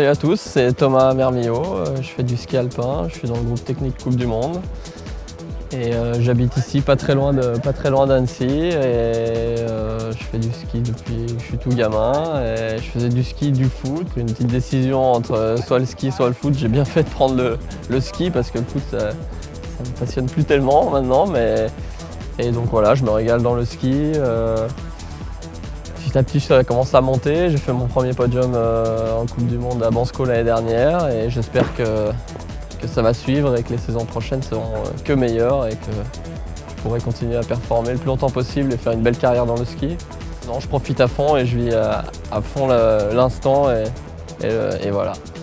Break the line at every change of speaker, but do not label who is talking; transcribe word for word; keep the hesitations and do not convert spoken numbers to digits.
à tous, c'est Thomas Mermillot, je fais du ski alpin, je suis dans le groupe technique Coupe du Monde. Et euh, j'habite ici pas très loin de pas très loin d'Annecy et euh, je fais du ski depuis que je suis tout gamin. Et je faisais du ski, du foot, une petite décision entre soit le ski soit le foot. J'ai bien fait de prendre le, le ski parce que le foot ça, ça me passionne plus tellement maintenant. Mais, et donc voilà, je me régale dans le ski. Euh, petit à petit ça commence à monter. J'ai fait mon premier podium euh, en Coupe du Monde à Bansko l'année dernière et j'espère que que ça va suivre et que les saisons prochaines seront que meilleures et que je pourrai continuer à performer le plus longtemps possible et faire une belle carrière dans le ski. Non, je profite à fond et je vis à, à fond l'instant et, et, et voilà.